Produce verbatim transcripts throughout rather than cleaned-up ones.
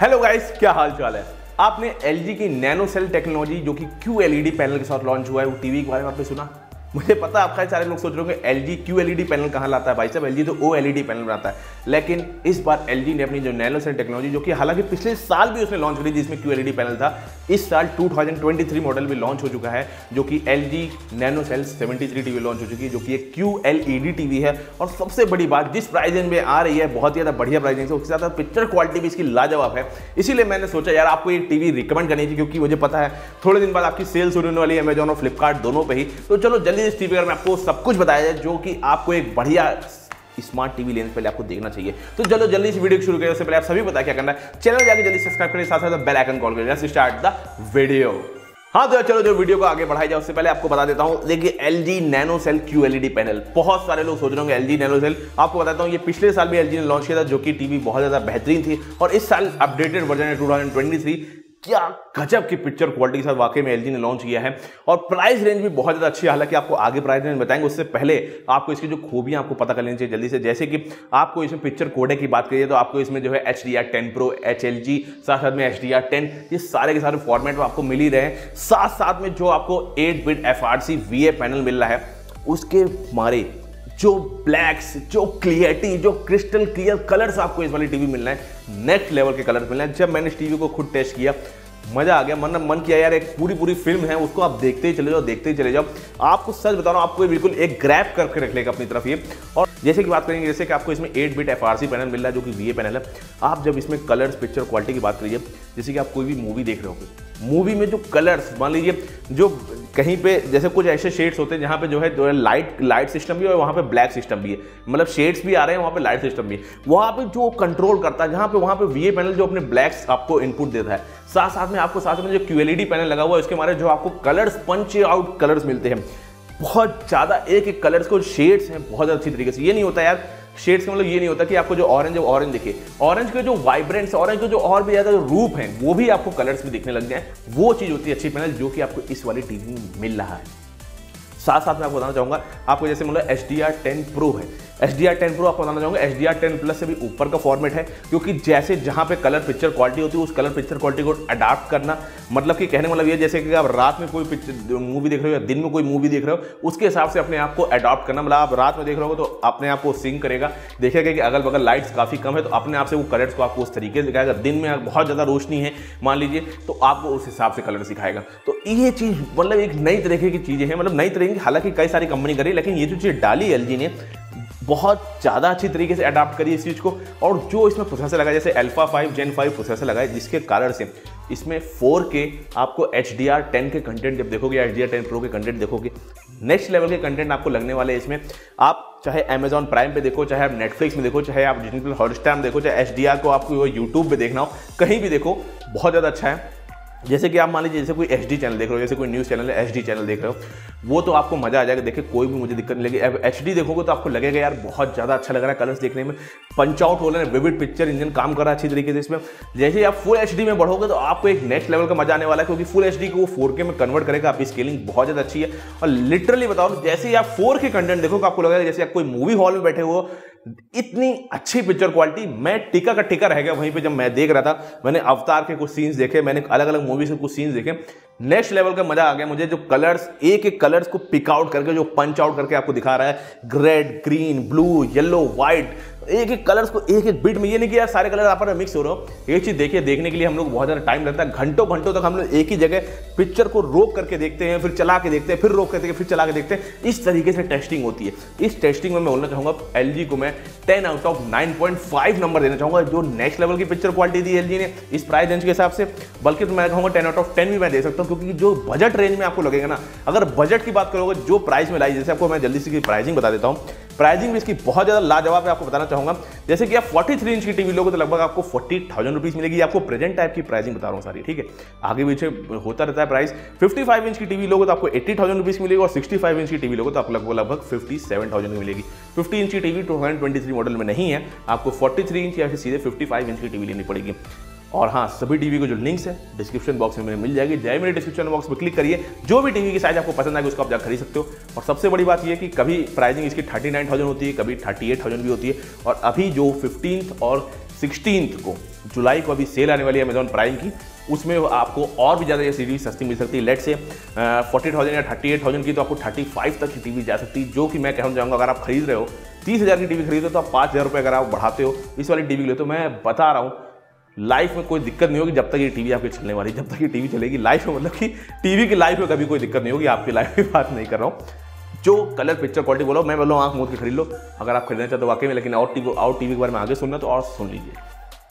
Hello guys, क्या हाल चाल है। आपने एलजी की नैनो सेल टेक्नोलॉजी जो कि क्यू एलईडी पैनल के साथ लॉन्च हुआ है वो टीवी के बारे में आपने सुना? मुझे पता है आपका सारे लोग सोच रहे होंगे एलजी क्यू एलईडी पैनल कहाँ लाता है। भाई साहब, एलजी तो ओ एलईडी पैनल बनाता है, लेकिन इस बार एलजी ने अपनी जो नैनो सेल टेक्नोलॉजी जो कि हालांकि पिछले साल भी उसने लॉन्च करी जिसमें क्यू एलईडी पैनल था, इस साल दो हज़ार तेईस मॉडल में लॉन्च हो चुका है जो कि एलजी नैनो सेल तिहत्तर टीवी लॉन्च हो चुकी है जो कि एक क्यू एलईडी टीवी है। और सबसे बड़ी बात, जिस प्राइस रेंज में आ रही है बहुत ज़्यादा बढ़िया प्राइस रेंज है, उसके साथ पिक्चर क्वालिटी भी इसकी लाजवाब है। इसीलिए मैंने सोचा यार आपको ये टीवी रिकमेंड करनी थी, क्योंकि मुझे पता है थोड़े दिन बाद आपकी सेल शुरू होने वाली है अमेजॉन और फ्लिपकार्ट दोनों पे ही। तो चलो जल्दी इस टीवी में आपको सब कुछ बताया जाए जो कि आपको एक बढ़िया स्मार्ट टीवी लेने से पहले आपको देखना चाहिए। तो चलो जल्दी इस वीडियो को शुरू करें। उससे पहले आप सभी पता क्या करना है, चैनल जाके जल्दी सब्सक्राइब करें, साथ साथ बेल आइकन कॉल करें। Let's start the video. हाँ तो चलो जो वीडियो को आगे बढ़ाई जाए उससे पहले आपको बता देता हूं, देखिए LG nano cell Q LED panel, बहुत सारे लोग सोच रहे होंगे एलजी नैनो सेल। आपको बताता हूं ये पिछले साल भी एलजी ने लॉन्च किया था जो कि टीवी बहुत ज्यादा बेहतरीन थी, और इस साल अपडेटेड वर्जन है दो हज़ार तेईस, क्या गजब की पिक्चर क्वालिटी के साथ वाकई में एलजी ने लॉन्च किया है। और प्राइस रेंज भी बहुत ज़्यादा अच्छी है, हालांकि आपको आगे प्राइस रेंज बताएंगे उससे पहले आपको इसकी जो खूबियां आपको पता कर लेनी चाहिए जल्दी से। जैसे कि आपको इसमें पिक्चर कोडेक की बात करिए तो आपको इसमें जो है H D R ten pro, H L G, साथ साथ में एच डी आर टेन, ये सारे के सारे फॉर्मेट में आपको मिल ही रहे हैं। साथ साथ में जो आपको eight bit F R C V A panel मिल रहा है उसके मारे जो ब्लैक्स, जो क्लियरिटी, जो क्रिस्टल क्लियर कलर्स आपको इस वाली टीवी मिलना है, नेक्स्ट लेवल के कलर्स मिलना है। जब मैंने इस टीवी को खुद टेस्ट किया मजा आ गया, मन मन किया यार एक पूरी पूरी फिल्म है उसको आप देखते ही चले जाओ, देखते ही चले जाओ। आपको सच बता रहा हूं, आपको बिल्कुल एक ग्रैब करके रख लेगा अपनी तरफ ये। और जैसे कि बात करेंगे, जैसे कि आपको इसमें eight bit F R C panel मिल रहा है जो कि वी ए पैनल है। आप जब इसमें कलर्स, पिक्चर क्वालिटी की बात करिए, जैसे कि आप कोई भी मूवी देख रहे होगे, मूवी में जो कलर्स, मान लीजिए जो कहीं पे जैसे कुछ ऐसे शेड्स होते हैं जहाँ पे जो है जो है लाइट लाइट सिस्टम भी है और वहाँ पे ब्लैक सिस्टम भी है, मतलब शेड्स भी आ रहे हैं वहाँ पे लाइट सिस्टम भी है, वहाँ पे जो कंट्रोल करता है, जहाँ पे वहाँ पे वी ए पैनल जो अपने ब्लैक्स आपको इनपुट देता है, साथ साथ में आपको साथ में जो क्यू एलईडी पैनल लगा हुआ है उसके मारे जो आपको कलर्स, पंच आउट कलर्स मिलते हैं, बहुत ज़्यादा एक एक कलर्स को शेड्स हैं बहुत अच्छी तरीके से। ये नहीं होता यार शेड्स का मतलब ये नहीं होता कि आपको जो ऑरेंज है ऑरेंज दिखे, ऑरेंज के जो वाइब्रेंट्स, ऑरेंज के जो और भी ज़्यादा जो रूप हैं वो भी आपको कलर्स में दिखने लग जाए, वो चीज़ होती है अच्छी पैनल जो कि आपको इस वाली टीवी में मिल रहा है। साथ साथ में आपको बताना चाहूँगा, आपको जैसे मतलब H D R ten pro है, H D R ten pro आपको बताना चाहूँगा H D R ten plus से भी ऊपर का फॉर्मेट है, क्योंकि जैसे जहाँ पे कलर पिक्चर क्वालिटी होती है उस कलर पिक्चर क्वालिटी को अडाप्ट करना, मतलब कि कहने मतलब ये जैसे कि आप रात में कोई पिक्चर मूवी देख रहे हो या दिन में कोई मूवी देख रहे हो उसके हिसाब से अपने आप को अडॉप्ट करना। मतलब आप रात में देख रहे हो तो अपने आप को सिंक करेगा, देखेगा कि अगल बगल लाइट्स काफ़ी कम है तो अपने आप से वो कलर्स को आपको उस तरीके से दिखाएगा। दिन में बहुत ज़्यादा रोशनी है मान लीजिए तो आपको उस हिसाब से कलर सिखाएगा। तो ये चीज़ मतलब एक नई तरीके की चीज़ें हैं, मतलब नई तरीके की, हालांकि कई सारी कंपनी करी, लेकिन ये जो चीज़ डाली एलजी ने बहुत ज़्यादा अच्छी तरीके से अडाप्ट करी इस चीज़ को। और जो इसमें प्रोसेसर लगा, जैसे alpha five gen five processor लगा है, जिसके कारण से इसमें फोर के आपको एच डी आर टेन के कंटेंट जब देखोगे, H D R ten pro के कंटेंट देखोगे, नेक्स्ट लेवल के कंटेंट आपको लगने वाले हैं इसमें। आप चाहे अमेजॉन प्राइम पे देखो, चाहे आप नेटफ्लिक्स में देखो, चाहे आप डिजिटल हॉटस्टार में देखो, चाहे एच डी आर को आपको यूट्यूब पे देखना हो, कहीं भी देखो बहुत ज़्यादा अच्छा है। जैसे कि आप मान लीजिए जैसे कोई एचडी चैनल देख रहे हो, जैसे कोई न्यूज़ चैनल है एचडी चैनल देख रहे हो, वो तो आपको मजा आ जाएगा, देखिए कोई भी मुझे दिक्कत नहीं लगी। अब एचडी देखोगे तो आपको लगेगा यार बहुत ज़्यादा अच्छा लग रहा है, कलर्स देखने में पंच आउट हो रहे हैं, विविड पिक्चर इंजन काम कर रहा है अच्छी तरीके से इसमें। जैसे ही आप फुल एचडी में बढ़ोगे तो आपको एक नेक्स्ट लेवल का मजा आने वाला है, क्योंकि फुल एचडी को वो फोर के में कन्वर्ट करेगा, आपकी स्केलिंग बहुत ज़्यादा अच्छी है। और लिटरली बताओ, जैसे ही आप फोर के कंटेंट देखोगे आपको लगेगा जैसे आप कोई मूवी हॉल में बैठे हो, इतनी अच्छी पिक्चर क्वालिटी। मैं टिका का टिका रह गया वहीं पे जब मैं देख रहा था। मैंने अवतार के कुछ सीन्स देखे, मैंने अलग अलग मूवी से कुछ सीन्स देखे, नेक्स्ट लेवल का मजा आ गया मुझे। जो कलर्स, एक एक कलर्स को पिक आउट करके जो पंच आउट करके आपको दिखा रहा है, red, green, blue, yellow, white, एक एक कलर्स को एक एक बिट में, ये नहीं कि यार सारे कलर आपस में मिक्स हो रहे हो। ये चीज़ देखिए, देखने के लिए हम लोग बहुत ज़्यादा टाइम लगता है, घंटों घंटों तक हम लोग एक ही जगह पिक्चर को रोक करके देखते हैं, फिर चला के देखते हैं, फिर रोक करके फिर चला के देखते हैं। इस तरीके से टेस्टिंग होती है। इस टेस्टिंग में मैं बोलना चाहूँगा एलजी को मैं ten out of nine point five नंबर देना चाहूँगा। जो नेक्स्ट लेवल की पिक्चर क्वालिटी दी एलजी ने इस प्राइस रेंज के हिसाब से, बल्कि तो मैं कहूँगा टेन आउट ऑफ टेन भी मैं दे सकता हूँ, क्योंकि जो बजट रेंज में आपको लगेगा ना, अगर बजट की बात करोगे जो प्राइस में लाई, जैसे आपको मैं जल्दी से प्राइसिंग बता देता हूँ, प्राइसिंग भी इसकी बहुत ज़्यादा लाजवाब है। आपको बताना चाहूँगा जैसे कि आप तैंतालीस इंच की टीवी लोगे तो लगभग आपको चालीस हज़ार रुपीस मिलेगी। आपको प्रेजेंट टाइप की प्राइसिंग बता रहा हूँ सारी, ठीक है, आगे पीछे होता रहता है प्राइस। पचपन इंच की टीवी लोगे तो आपको अस्सी हज़ार रुपीस मिलेगी, और पैंसठ इंच की टीवी लोगे तो आपको लगभग लगभग सत्तावन हज़ार की मिलेगी। पचास इंच की टीवी दो हज़ार तेईस मॉडल में नहीं है, आपको तैंतालीस इंच या फिर सीधे पचपन इंच की टीवी लेनी पड़ेगी। और हाँ, सभी टीवी को जो लिंक्स है डिस्क्रिप्शन बॉक्स में मिल जाएगी, जाए मेरे डिस्क्रिप्शन बॉक्स में क्लिक करिए, जो भी टीवी की साइज आपको पसंद आएगी उसको आप जाकर खरीद सकते हो। और सबसे बड़ी बात यह कि कभी प्राइसिंग इसकी थर्टी नाइन थाउजेंड होती है, कभी थर्टी एट थाउजेंड भी होती है, और अभी जो फिफ्टीन और सिक्सटीन्थ को, जुलाई को अभी सेल आने वाली है अमेजॉन प्राइम की, उसमें आपको और भी ज़्यादा ये टीवी सस्ती मिल सकती है। लेट से फोर्टी थाउजेंड या थर्टी एट थाउजेंड की तो आपको थर्टी फाइव तक की टीवी जा सकती है, जो कि मैं कहना चाहूँगा अगर आप खरीद रहे हो तीस हज़ार की टीवी खरीदो तो आप पाँच हज़ार रुपये अगर आप बढ़ाते हो इस वाली टीवी के लिए, तो मैं बता रहा हूँ लाइफ में कोई दिक्कत नहीं होगी जब तक ये टीवी आपकी चलने वाली, जब तक ये टीवी चलेगी लाइफ में, मतलब कि टीवी की लाइफ में कभी कोई दिक्कत नहीं होगी। आपकी लाइफ की बात नहीं कर रहा हूँ, जो कलर पिक्चर क्वालिटी बोलो, मैं बोलो आंख मूंद के खरीद लो अगर आप खरीदना चाहते हो वाकई में। लेकिन और टीवी आउट टीवी के बारे में आगे सुनना तो और सुन लीजिए।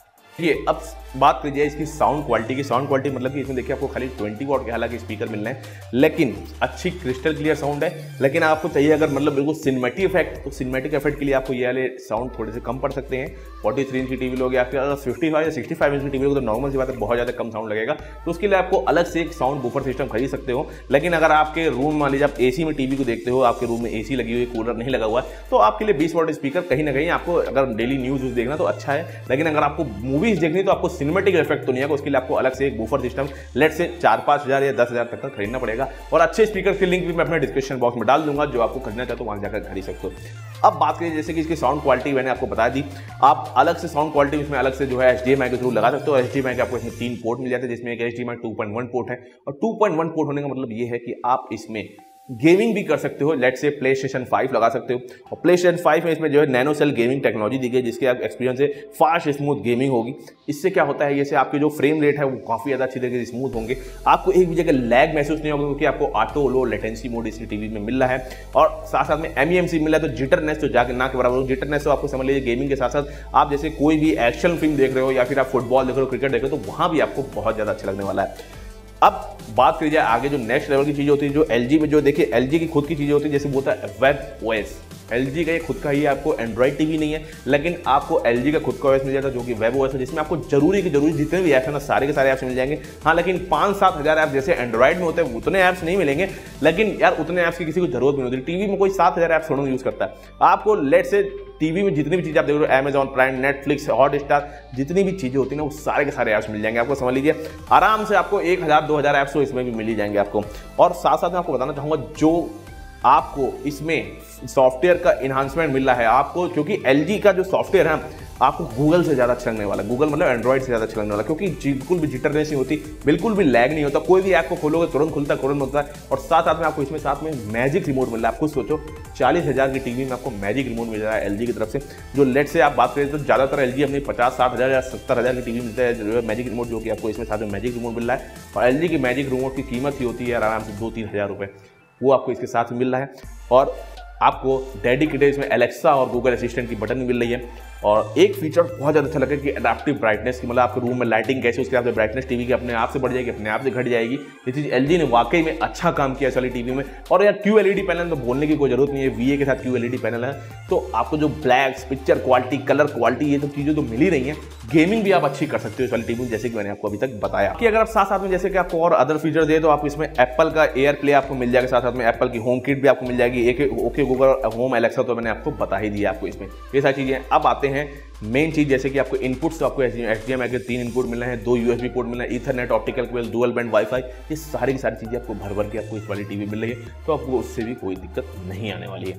ये अब बात कीजिए इसकी साउंड क्वालिटी की। साउंड क्वालिटी मतलब कि इसमें देखिए आपको खाली ट्वेंटी वॉट के हालांकि स्पीकर मिलना है, लेकिन अच्छी क्रिस्टल क्लियर साउंड है। लेकिन आपको चाहिए अगर मतलब बिल्कुल सिनेमैटिक इफेक्ट, तो सिनेमैटिक इफेक्ट के लिए आपको ये वाले साउंड थोड़े से कम पड़ सकते हैं। फोर्टी थ्री इंच की टीवी लोगे, आपके अगर फिफ्टी फाइव या सिक्सटी फाइव इंच की टीवी लोगे तो नॉर्मल सी बात है बहुत ज़्यादा कम साउंड लगेगा, तो उसके लिए आपको अलग से एक साउंड बूफर सिस्टम खरीद सकते हो। लेकिन अगर आपके रूम मान लीजिए आप एसी में टीवी को देखते हो, आपके रूम में एसी लगी हुई, कूलर नहीं लगा हुआ है, तो आपके लिए बीस वॉट स्पीकर कहीं ना कहीं आपको अगर डेली न्यूज़ देखना तो अच्छा है। लेकिन अगर आपको मूवीज देखनी तो आपको सिनेमैटिक इफेक्ट तो नहीं है, उसके लिए आपको अलग से एक बूफर सिस्टम लेट से चार पाँच हज़ार या दस हज़ार तक का खरीदना पड़ेगा। और अच्छे स्पीकर की लिंक भी मैं अपने डिस्क्रिप्शन बॉक्स में डाल दूंगा, जो आपको खरीदना चाहते हो वहां जाकर खरीद सकते हो। अब बात करिए जैसे कि इसकी साउंड क्वालिटी मैंने आपको बता दी, आप अलग से साउंड क्वालिटी इसमें अलग से जो है एच डी एम आई के थ्रू लगा सकते हो। एच डी एम आई के आपको इसमें तीन पोर्ट मिल जाते हैं, जिसमें एक H D M I two point one port है, और टू पॉइंट वन पोर्ट होने का मतलब ये है कि आप इसमें गेमिंग भी कर सकते हो। लेट से प्ले स्टेशन फाइव लगा सकते हो, और प्ले स्टेशन फाइव में इसमें जो है नैनो सेल गेमिंग टेक्नोलॉजी दी गई, जिसके आप एक्सपीरियंस से फास्ट स्मूथ गेमिंग होगी। इससे क्या होता है, जैसे आपकी जो फ्रेम रेट है वो काफ़ी ज़्यादा अच्छी तरीके से स्मूथ होंगे, आपको एक भी जगह लैग महसूस नहीं होगा, क्योंकि आपको ऑटो लो लेटेंसी मोड इसकी टीवी में मिल रहा है, और साथ साथ में एम ई एम सी मिल रहा है, तो जिटरनेस तो जाके ना के बराबर हो। जिटरनेस तो आपको समझ लीजिए गेमिंग के साथ साथ आप जैसे कोई भी एक्शन फिल्म देख रहे हो या फिर आप फुटबॉल देख रहे हो, क्रिकेट देख रहे हो, तो वहाँ भी आपको बहुत ज़्यादा अच्छा लगने वाला है। अब बात करिए आगे जो नेक्स्ट लेवल की चीज़ होती है, जो एलजी में जो देखिए एलजी की खुद की चीज़ें होती है, जैसे बोलता है वेब ओएस। एलजी का ये खुद का ही आपको एंड्रॉइड टीवी नहीं है, लेकिन आपको एलजी का खुद का ओएस मिल जाता है, जो कि वेब ओएस है, जिसमें आपको जरूरी की जरूरी जितने भी ऐप्स हैं ना सारे के सारे ऐप्स मिल जाएंगे। हाँ, लेकिन पाँच सात हज़ार ऐप्स जैसे एंड्रॉइड में होते हैं उतने ऐप्स नहीं मिलेंगे, लेकिन यार उतने ऐप्स की किसी को जरूरत नहीं होती। टीवी में कोई सात हज़ार ऐप्स थोड़ा यूज़ करता है। आपको लेट से टीवी में जितनी भी चीज़ आप देख रहे हो, अमेजॉन प्राइम, नेटफ्लिक्स, हॉटस्टार, जितनी भी चीज़ें होती हैं ना वो सारे के सारे ऐप्स मिल जाएंगे आपको। समझ लीजिए आराम से आपको एक हज़ार दो हज़ार ऐप्स तो इसमें भी मिल ही जाएंगे आपको। और साथ साथ में आपको बताना चाहूँगा जो आपको इसमें सॉफ्टवेयर का इन्हांसमेंट मिल रहा है आपको, क्योंकि एलजी का जो सॉफ्टवेयर है आपको गूगल से ज़्यादा अच्छा लगने वाला है। गूगल मतलब एंड्रॉइड से ज़्यादा अच्छा लगने वाला, क्योंकि बिल्कुल भी जिटरनेस नहीं होती, बिल्कुल भी लैग नहीं होता, कोई भी ऐप को खोलोगे तुरंत खुलता है, तुरंत होता है। और साथ साथ में आपको इसमें साथ में मैजिक रिमोट मिल रहा है। आप खुद सोचो चालीस हज़ार की टीवी में आपको मैजिक रिमोट मिल रहा है एलजी की तरफ से, जो लेट से आप बात करें तो ज़्यादातर एलजी अपनी पचास साठ हज़ार या सत्तर हज़ार की टीवी मिलता है जो है मैजिक रिमोट, जो कि आपको इसमें साथ में मैजिक रिमोट मिल रहा है। और एलजी की मैजिक रिमोट की कीमत ही होती है आराम से दो तीन हज़ार रुपये, वो आपको इसके साथ मिल रहा है। और आपको डेडिकेटेड इसमें एलेक्सा और गूगल असिस्टेंट की बटन मिल रही है। और एक फीचर बहुत ज़्यादा अच्छा लगा कि एडाप्टिव ब्राइटनेस की, मतलब आपके रूम में लाइटिंग कैसे उसके आपसे ब्राइटनेस टीवी की अपने आप से बढ़ जाएगी, अपने आप से घट जाएगी। ये चीज़ एलजी ने वाकई में अच्छा काम किया इस वाली टीवी में। और यार क्यू एलईडी पैनल तो बोलने की कोई जरूरत नहीं है, वीए के साथ क्यू एलईडी पैनल है, तो आपको जो blacks, picture quality, colour quality, ये सब चीज़ें तो मिल ही रही हैं। गेमिंग भी आप अच्छी कर सकते हो इस वाली टीवी में, जैसे कि मैंने आपको अभी तक बताया। कि अगर आप साथ साथ में जैसे कि आपको और अदर फीचर दे तो आप इसमें एप्पल का एयर प्ले आपको मिल जाएगा, साथ साथ में एप्पल की होम किट भी आपको मिल जाएगी, एक ओके गूगल होम एलेक्सा तो मैंने आपको बता ही दिया आपको इसमें ये सारी चीज़ें। अब आते हैं मेन चीज, जैसे कि आपको इनपुट्स तो आपको एचडीएमआई के तीन इनपुट मिल रहे हैं, दो यूएसबी पोर्ट मिल रहे हैं, Ethernet, optical cable, dual band WiFi, ये सारी की सारी चीज़ें आपको भर भर के आपको इस वाली टीवी मिल रही है, तो आपको उससे भी कोई दिक्कत नहीं आने वाली है।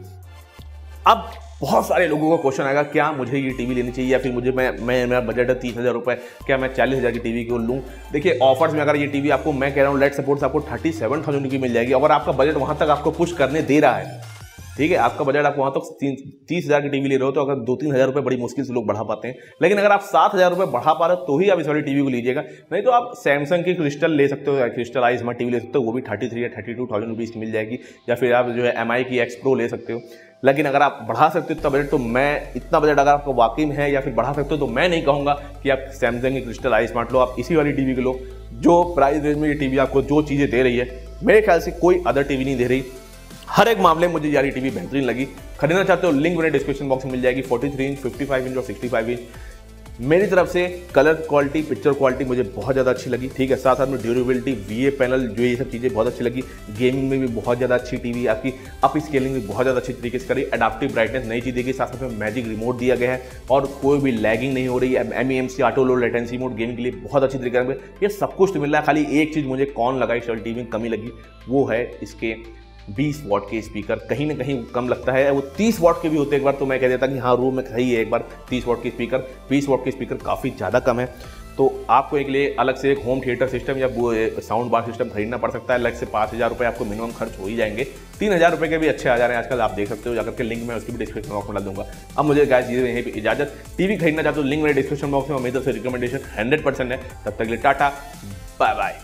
अब बहुत सारे लोगों को क्वेश्चन आएगा क्या मुझे ये टीवी लेनी चाहिए, या फिर मुझे मैं मैं मेरा बजट है तीस हज़ार रुपये, क्या मैं चालीस हज़ार की टीवी क्यों लूँ। देखिए ऑफर्स में अगर ये टीवी आपको मैं कह रहा हूँ लेट सपोर्ट आपको थर्टी सेवन थाउजेंड की मिल जाएगी, अगर आपका बजट वहाँ तक आपको पुश करने दे रहा है, ठीक है, आपका बजट आप वहाँ तक तो तीस हज़ार की टीवी ले रहे हो, तो अगर दो तीन हज़ार रुपये बड़ी मुश्किल से लोग बढ़ा पाते हैं, लेकिन अगर आप सात हज़ार रुपये बढ़ा पा रहे हो तो ही आप इस वाली टीवी को लीजिएगा। नहीं तो आप सैमसंग की क्रिस्टल ले सकते हो, क्रिस्टल आई स्मार्ट टीवी ले सकते हो, वो भी थर्टी थ्री या थर्टी टू थाउजेंड रुपीज़ की मिल जाएगी, या फिर आप जो है एम आई की एक्स प्रो ले सकते हो। लेकिन अगर आप बढ़ा सकते हो इतना बजट, तो मैं इतना बजट अगर आपको वाकई में है या फिर बढ़ा सकते हो, तो मैं नहीं कहूँगा कि आप सैमसंग की क्रिस्टल आई स्मार्ट लो, आप इसी वाली टीवी को लो। जो प्राइस रेंज में ये टीवी आपको जो चीज़ें दे रही है, मेरे ख्याल से कोई अदर टीवी नहीं दे रही। हर एक मामले में मुझे यार टीवी बेहतरीन लगी। खरीदना चाहते हो लिंक मेरे डिस्क्रिप्शन बॉक्स में मिल जाएगी। Forty three inch, fifty five inch और सिक्सटी फाइव इंच। मेरी तरफ से कलर क्वालिटी, पिक्चर क्वालिटी मुझे बहुत ज़्यादा अच्छी लगी, ठीक है। साथ साथ में ड्यूरेबिलिटी, वीए पैनल, जो ये सब चीज़ें बहुत अच्छी लगी। गेमिंग में भी बहुत ज़्यादा अच्छी टीवी, आपकी अप स्केलिंग भी बहुत ज़्यादा अच्छी तरीके से करी। एडाप्टिव ब्राइटनेस नई चीज़ देगी, साथ साथ में मैजिक रिमोट दिया गया है और कोई भी लैगिंग नहीं हो रही है। M E M C, auto low latency mode gaming के लिए बहुत अच्छी तरीके से ये सब कुछ तो मिल रहा है। खाली एक चीज़ मुझे कौन लगा इस टीवी में कमी लगी, वो है इसके बीस वॉट के स्पीकर, कहीं ना कहीं कम लगता है, वो तीस वॉट के भी होते एक बार तो मैं कह देता कि हाँ रूम में सही है, एक बार तीस वॉट के स्पीकर, बीस वॉट के स्पीकर काफ़ी ज़्यादा कम है। तो आपको एक लिए अलग से एक होम थिएटर सिस्टम या वो साउंड बार सिस्टम खरीदना पड़ सकता है, अलग से पाँच हज़ार रुपये आपको मिनिमम खर्च हो ही जाएंगे। तीन हज़ार रुपये के भी अच्छे आ जा रहे हैं आजकल, आप देख सकते हो जाकर के, लिंक मैं उसकी भी डिस्क्रिप्शन बॉक्स में डाल दूंगा। अब मुझे गाइस दीजिए यहीं पे इजाजत, टीवी खरीदना चाहते हो लिंक मेरे डिस्क्रिप्शन बॉक्स में, उम्मीद है रिकमेंडेशन हंड्रेड परसेंट है। तब तक के लिए टाटा बाय बाय।